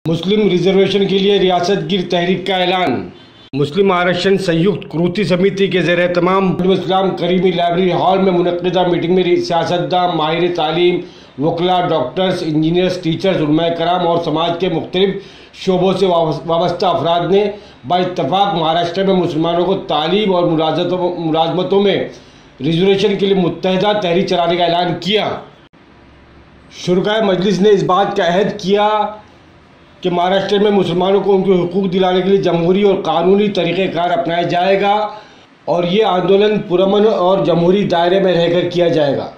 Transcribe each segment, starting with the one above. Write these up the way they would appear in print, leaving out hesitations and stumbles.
मुस्लिम reservation के लिए रियासत गिर तहरीक का ऐलान। मुस्लिम आरक्षण संयुक्त कृति समिति के ज़रिए तमाम इस्लाम करीमी लाइब्रेरी हॉल में मुनक्किदा मीटिंग में सियासतदान, माहिर तालीम, वकला, डॉक्टर्स, इंजीनियर्स, टीचर्स, उलमाए कराम और समाज के मुख्तलिफ शोबों से वाबस्ता अफराद ने बाइत्तफाक महाराष्ट्र में मुसलमानों को तालीम और मुलाजमतों में रिजर्वेशन के लिए मुत्तहिदा तहरीक चलाने का ऐलान किया। शुरकाए मजलिस ने इस बात का अहद किया कि महाराष्ट्र में मुसलमानों को उनके हुकूक दिलाने के लिए जमहूरी और कानूनी तरीक़ेकार अपनाया जाएगा और ये आंदोलन पुरअमन और जमहूरी दायरे में रहकर किया जाएगा।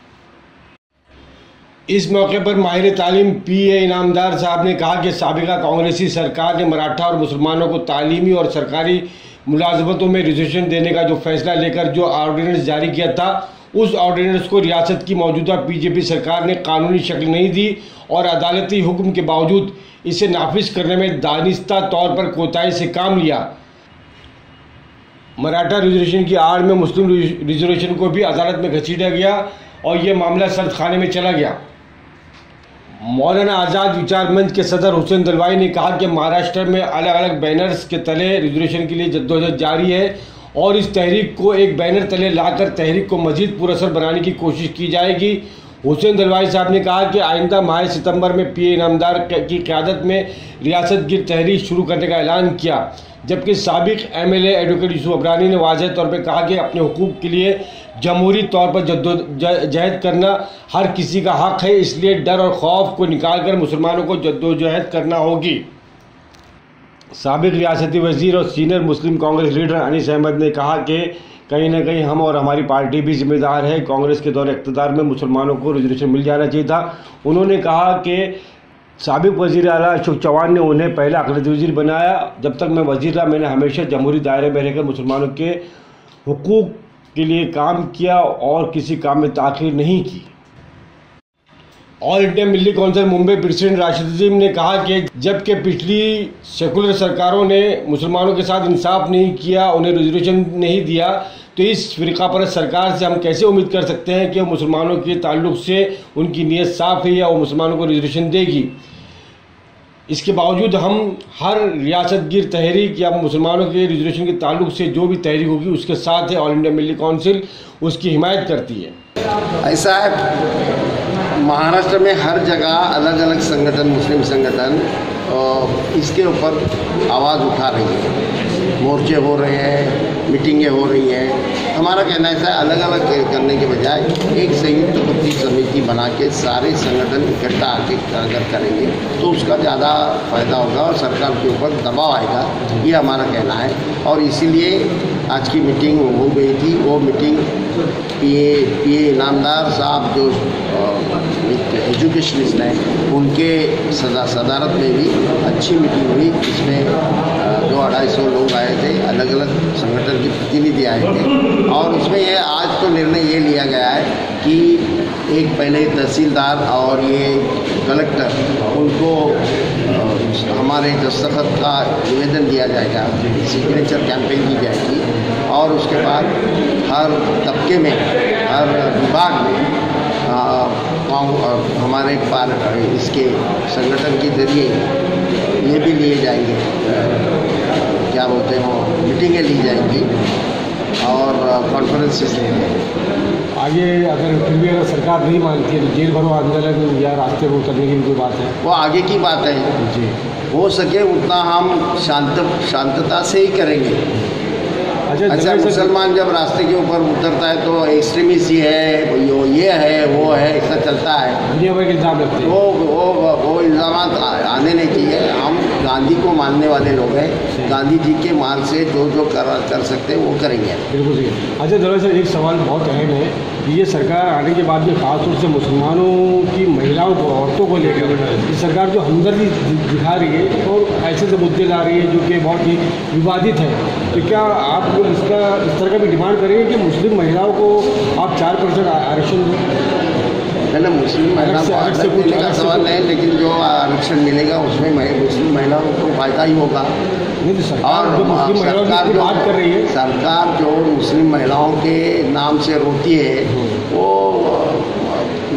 इस मौके पर माहिर तालीम P.A. इनामदार साहब ने कहा कि साबिका कांग्रेसी सरकार ने मराठा और मुसलमानों को तालीमी और सरकारी मुलाजमतों में रिजर्वेशन देने का जो फैसला लेकर जो ऑर्डिनेंस जारी किया था, उस ऑर्डिनेंस को रियासत की मौजूदा बीजेपी सरकार ने कानूनी शक्ल नहीं दी और अदालती हुक्म के बावजूद इसे नाफिज करने में दानिस्ता तौर पर कोताही से काम लिया। मराठा रिजर्वेशन की आड़ में मुस्लिम रिजर्वेशन को भी अदालत में घसीटा गया और ये मामला सर्द खाने में चला गया। मौलाना आज़ाद विचार मंच के सदर हुसैन दलवाई ने कहा कि महाराष्ट्र में अलग अलग बैनर्स के तले रिजर्वेशन के लिए जद्दोजहद जारी है और इस तहरीक को एक बैनर तले लाकर तहरीक को मजीद पुरअसर बनाने की कोशिश की जाएगी। हुसैन दलवाई साहब ने कहा कि आइंदा माह सितंबर में P.A. इनामदार की क़यादत में रियासत गिर तहरीक शुरू करने का ऐलान किया, जबकि साबिक MLA एडवोकेट यूसुफ अबरानी ने वाज़ेह तौर पर कहा कि अपने हुकूक के लिए जमहूरी तौर पर जद्दोजहद करना हर किसी का हक़ है, इसलिए डर और खौफ को निकाल कर मुसलमानों को जद्दोजहद करना होगी। साबिक रियासती वज़ीर और सीनियर मुस्लिम कांग्रेस लीडर अनीस अहमद ने कहा कि कहीं ना कहीं हम और हमारी पार्टी भी जिम्मेदार है। कांग्रेस के दौर इक़्तिदार में मुसलमानों को रिजर्वेशन मिल जाना चाहिए था। उन्होंने कहा कि साबिक वज़ीर आला अशोक चौहान ने उन्हें पहला अक़लियती वज़ीर बनाया। जब तक मैं वज़ीर रहा, मैंने हमेशा जमहूरी दायरे में रहकर मुसलमानों के हुकूक के लिए काम किया और किसी काम में ताख़ीर नहीं की। All India Milli council Mumbai president Rashid Azeem ने कहा कि जबकि पिछली सेकुलर सरकारों ने मुसलमानों के साथ इंसाफ नहीं किया, उन्हें रिजर्वेशन नहीं दिया, तो इस फ़िरक़ापरस्त सरकार से हम कैसे उम्मीद कर सकते हैं कि वो मुसलमानों के ताल्लुक़ से उनकी नीयत साफ़ है या वो मुसलमानों को रिजर्वेशन देगी। इसके बावजूद हम हर रियासत गिर तहरीक या मुसलमानों के रिजर्वेशन के ताल्लुक़ से जो भी तहरीक होगी उसके साथ है। ऑल इंडिया मिल्ली कौंसिल उसकी हिमायत करती है। ऐसा है, महाराष्ट्र में हर जगह अलग अलग संगठन, मुस्लिम संगठन इसके ऊपर आवाज़ उठा रही है, मोर्चे हो रहे हैं, मीटिंगें हो रही हैं। हमारा कहना ऐसा है, अलग अलग करने के बजाय एक संयुक्त कृति समिति बना के सारे संगठन इकट्ठा आके अगर करेंगे तो उसका ज़्यादा फ़ायदा होगा और सरकार के ऊपर दबाव आएगा, ये हमारा कहना है। और इसीलिए आज की मीटिंग हो गई थी। वो मीटिंग P.A. इनामदार साहब जो एजुकेशनिस्ट हैं, उनके सदारत में भी अच्छी मीटिंग हुई। इसमें 200-250 लोग आए थे, अलग अलग संगठन के प्रतिनिधि आए थे और उसमें ये आज तो निर्णय ये लिया गया है कि एक पहले तहसीलदार और ये कलेक्टर, उनको हमारे दस्तखत का निवेदन दिया जाएगा, सिग्नेचर कैंपेन की जाएगी और उसके बाद हर तबके में, हर विभाग में हमारे इसके संगठन के ज़रिए ये भी लिए जाएंगे, क्या बोलते हैं वो, मीटिंगें ली जाएंगी और कॉन्फ्रेंसेस लेंगे। आगे अगर फिर भी अगर सरकार नहीं मानती है तो जेल भरो आंदोलन या रास्ते रोक करने की कोई बात है? वो आगे की बात है जी, हो सके उतना हम शांतता से ही करेंगे। अच्छा, मुसलमान जब रास्ते के ऊपर उतरता है तो एक्सट्रीमिस्ट ही है, ये है, वो है, ऐसा चलता है, इल्ज़ाम लगते हैं। वो इल्ज़ाम आने नहीं चाहिए। हम गांधी को मानने वाले लोग हैं, गांधी जी के मार्ग से जो कर सकते हैं वो करेंगे। बिल्कुल सही। अच्छा दरअसल एक सवाल बहुत अहम है कि ये सरकार आने के बाद में खासतौर से मुसलमानों की महिलाओं को, औरतों को लेकर ये सरकार जो हमदर्दी दिखा रही है और ऐसे से मुद्दे ला रही है जो कि बहुत ही विवादित है, तो क्या आप लोग इसका इस तरह का भी डिमांड करेंगे कि मुस्लिम महिलाओं को आप 4% आरक्षण दें? ना मुस्लिम महिलाओं को आरक्षण देने का सवाल नहीं, लेकिन जो आरक्षण मिलेगा उसमें मुस्लिम महिलाओं को फायदा ही होगा। और जो मुस्लिम महिलाओं की बात कर रही है, सरकार जो मुस्लिम महिलाओं के नाम से रोती है, वो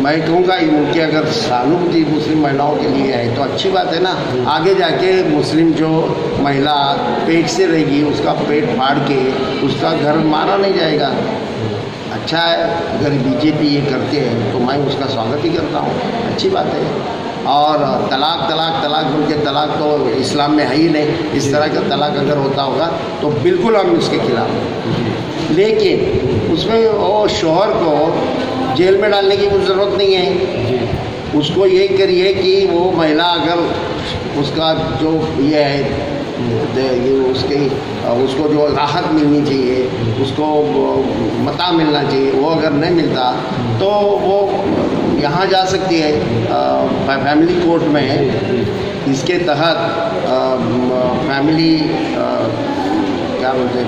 मैं कहूँगा उनकी अगर सहानुभूति मुस्लिम महिलाओं के लिए है तो अच्छी बात है ना। आगे जाके मुस्लिम जो महिला पेट से रहेगी उसका पेट फाड़ के उसका घर मारा नहीं जाएगा। अच्छा है, अगर बीजेपी ये करते हैं तो मैं उसका स्वागत ही करता हूँ, अच्छी बात है। और तलाक तलाक तलाक बोल के तलाक तो इस्लाम में है ही नहीं। इस तरह का तलाक अगर होता होगा तो बिल्कुल हम इसके खिलाफ हैं। लेकिन उसमें वो शौहर को जेल में डालने की कोई ज़रूरत नहीं है। उसको ये करिए कि वो महिला अगर उसका जो ये है ये उसको जो राहत मिलनी चाहिए, उसको मता मिलना चाहिए, वो अगर नहीं मिलता तो वो यहाँ जा सकती है फैमिली कोर्ट में। इसके तहत फैमिली क्या बोलते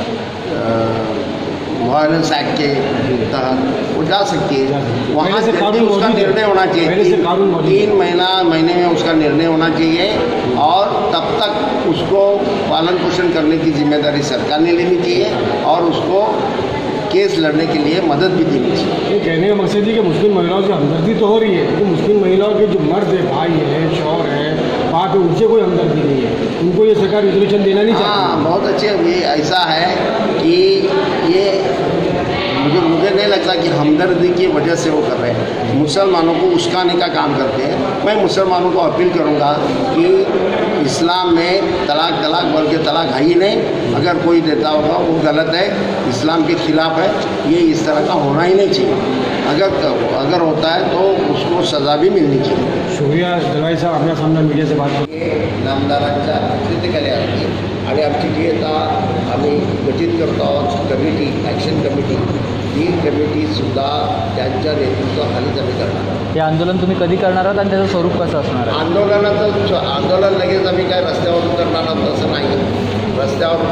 वायलेंस एक्ट के तहत वो जा सकती है। वहाँ से उसका निर्णय होना चाहिए, 3 महीने में उसका निर्णय होना चाहिए और तब तक उसको पालन पोषण करने की जिम्मेदारी सरकार ने लेनी चाहिए और उसको केस लड़ने के लिए मदद भी देनी चाहिए। ये कहने का मकसद है कि मुस्लिम महिलाओं से हमदर्दी तो हो रही है, लेकिन मुस्लिम महिलाओं के जो मर्द है, भाई हैं, शौहर हैं, बाप है, उनसे कोई हमदर्दी नहीं है। उनको ये सरकार रिजर्वेशन देना नहीं चाहती। हाँ, बहुत अच्छे। ये ऐसा है कि ये मुझे नहीं लगता कि हमदर्दी की वजह से वो कर रहे हैं। मुसलमानों को उस्काने का काम करते हैं। मैं मुसलमानों को अपील करूँगा कि इस्लाम में तलाक बोल के तलाक है ही नहीं। अगर कोई देता होगा वो गलत है, इस्लाम के खिलाफ है। ये इस तरह का होना ही नहीं चाहिए। अगर होता है तो उसको सज़ा भी मिलनी चाहिए। शुक्रिया दलवाई साहब, आपल्या सामने मीडिया से बात करते नामदारांच्या कृतिकार्यावरती आणि आमची जी आता आम्ही गठीत करतो आहोत कमिटी, ॲक्शन कमिटी, ही कमिटीसुद्धा त्यांच्या नेतृत्वाखालीच आम्ही करणार आहोत। हे आंदोलन तुम्ही कधी करणार आहात आणि त्याचं स्वरूप कसं असणार आहे? आंदोलन लगेच आम्ही काय रस्त्यावर उतरणार आहोत असं नाही। रस्त्यावर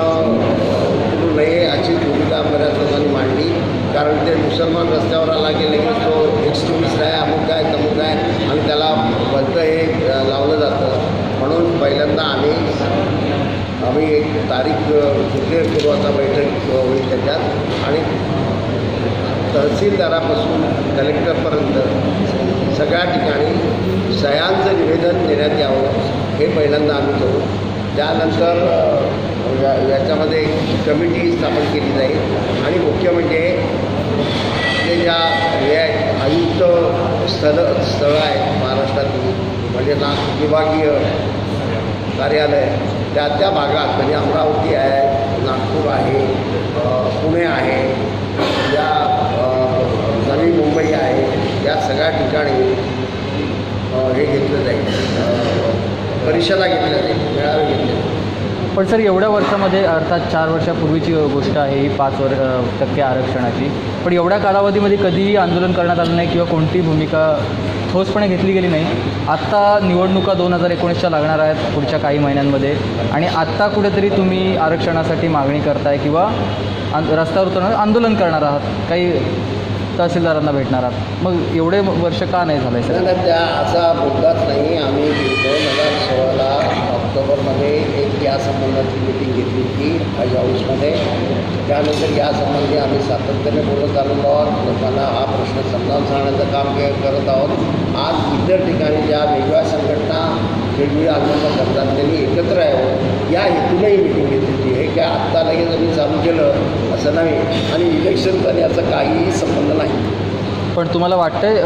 उतरू नये अशी भूमिका बऱ्याच लोकांनी मांडली, कारण ते मुसलमान रस्त्यावर आला की लगेच तो एक्स्ट्रीमिस्ट आहे, अमुक आहे तमुक आहे आणि त्याला भलतं हे लावलं जातं। म्हणून पहिल्यांदा आम्ही एक तारीख डिक्लेअर करू, आता बैठक होईल त्याच्यात, आणि तहसीलदारापासून कलेक्टरपर्यंत सगळ्या ठिकाणी सह्यांचं निवेदन देण्यात यावं, हे पहिल्यांदा आम्ही करू। त्यानंतर याच्यामध्ये कमिटी स्थापन केली जाईल आणि मुख्य म्हणजे आपले ज्या हे आयुक्त स्थळं आहेत महाराष्ट्रातील, म्हणजे विभागीय कार्यालय त्या भागात, म्हणजे अमरावती आहे, नागपूर आहे, पुणे आहे, या नवी मुंबई आहे, या सगळ्या ठिकाणी हे घेतलं जाईल, परिषदा घेतल्या जाईल, मेळावे घेतले जाईल। पण सर, एवढ्या वर्षामध्ये, अर्थात 4 वर्षापूर्वीची गोष्ट आहे ही 5% आरक्षणाची, पण एवढ्या कालावधीमध्ये कधीही आंदोलन करण्यात आलं नाही किंवा कोणतीही भूमिका ठोसपणे घेतली गेली नाही। आत्ता निवडणुका 2019च्या लागणार आहेत पुढच्या काही महिन्यांमध्ये, आणि आत्ता कुठेतरी तुम्ही आरक्षणासाठी मागणी करताय किंवा रस्त्यावर उतरणार, आंदोलन करणार आहात, काही तहसीलदारांना भेटणार आहात, मग एवढे वर्ष का नाही झालं आहे सर? त्या असा मुद्दाच नाही। आम्ही 2016 ऑक्टोबरमध्ये एक यासंबंधाची मीटिंग घेतली होती हज हाऊसमध्ये। त्यानंतर यासंबंधी आम्ही सातत्याने बोलत आलेलो आहोत, लोकांना हा प्रश्न समजावून सांगण्याचं काम करत आहोत। आज इतर ठिकाणी ज्या वेगळ्या संघटना वेगवेगळी आंदोलन करतात त्यांनी एकत्र यावं या हेतूनही मीटिंग घेतली होती। हे काय आत्ता लगेच आम्ही चालू केलं असं नाही, आणि इलेक्शनचा याचा काहीही संबंध नाही। पण तुम्हाला वाटतंय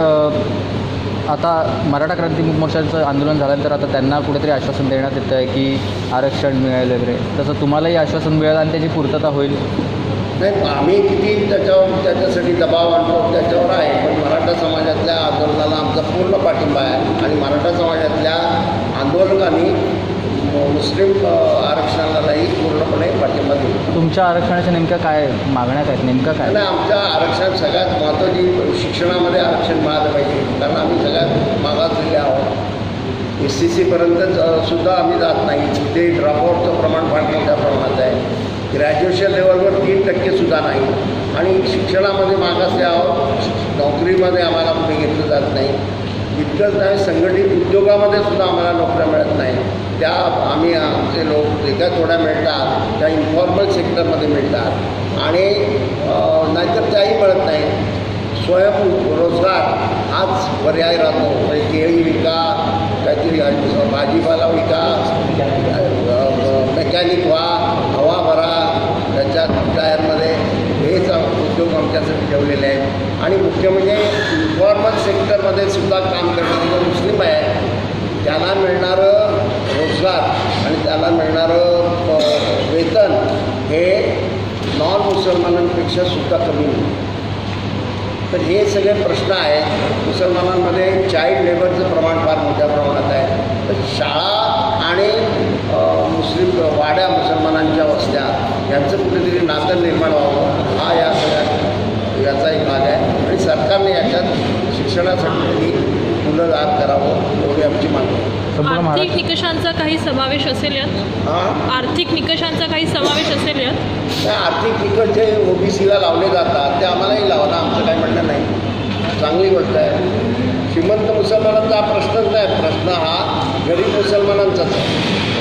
आता मराठा क्रांती मोर्चाचं आंदोलन झाल्यानंतर आता त्यांना कुठेतरी आश्वासन देण्यात येतं आहे की आरक्षण मिळेल वगैरे, तसं तुम्हालाही आश्वासन मिळेल आणि त्याची पूर्तता होईल? नाही, आम्ही किती त्याच्यासाठी दबाव आणतो त्याच्यावर आहे, पण मराठा समाजातल्या आंदोलनाला आमचा पूर्ण पाठिंबा आहे, आणि मराठा समाजातल्या आंदोलकांनी मुस्लिम आरक्षणालाही पूर्णपणे पाठिंबा दिला। तुमच्या आरक्षणाच्या नेमक्या काय मागण्या काय, नेमका काय? नाही, आमच्या आरक्षण सगळ्यात महत्त्वाची शिक्षणामध्ये आरक्षण मिळालं पाहिजे, कारण आम्ही सगळ्यात मागासलेले आहोत। SCC पर्यंत सुद्धा आम्ही जात नाही, ते ड्रॉपआउटचं प्रमाण फार मोठ्या प्रमाणात आहे। ग्रॅज्युएशन लेवलवर 3% सुद्धा नाही, आणि शिक्षणामध्ये मागासले आहोत, नोकरीमध्ये आम्हाला कुठे घेतलं जात नाही। इतकंच नाही, संघटित उद्योगामध्ये सुद्धा आम्हाला नोकऱ्या मिळत नाही। त्या आमचे लोक जे काय थोड्या मिळतात त्या इन्फॉर्मल सेक्टरमध्ये मिळतात, आणि नाहीतर त्याही मिळत नाही। स्वयंरोजगार हाच पर्याय राहतो. म्हणजे केळी विका, काहीतरी भाजीपाला विका, मेकॅनिक व्हा, हवा भरा त्याच्या टायरमध्ये, हेच उद्योग आमच्यासाठी ठेवलेले आहेत. आणि मुख्य म्हणजे इन्फॉर्मल सेक्टरमध्ये सुद्धा काम करणारे जे मुस्लिम आहे त्यांना मिळणारं रोजगार आणि त्याला मिळणारं वेतन हे नॉन मुसलमानांपेक्षा सुद्धा कमी नाही. तर हे सगळे प्रश्न आहेत. मुसलमानांमध्ये चाइल्ड लेबरचं प्रमाण फार मोठ्या प्रमाणात आहे. तर शाळा आणि मुस्लिम वाड्या, मुसलमानांच्या वस्त्या यांचं कुठेतरी नातं निर्माण व्हावं हा या सगळ्या याचा एक भाग आहे. आणि सरकारने याच्यात शिक्षणासाठी मुलं दाद करावं एवढी आमची मागणी आहे. आर्थिक निकषांचा काही समावेश असेल यात? आर्थिक निकषांचा काही समावेश असेल यात? त्या आर्थिक निकष जे OBCला लावले जातात ते आम्हालाही लावणं आमचं काही म्हणणं नाही, चांगली गोष्ट आहे. श्रीमंत मुसलमानांचा हा प्रश्नच नाही, प्रश्न हा गरीब मुसलमानांचाच आहे.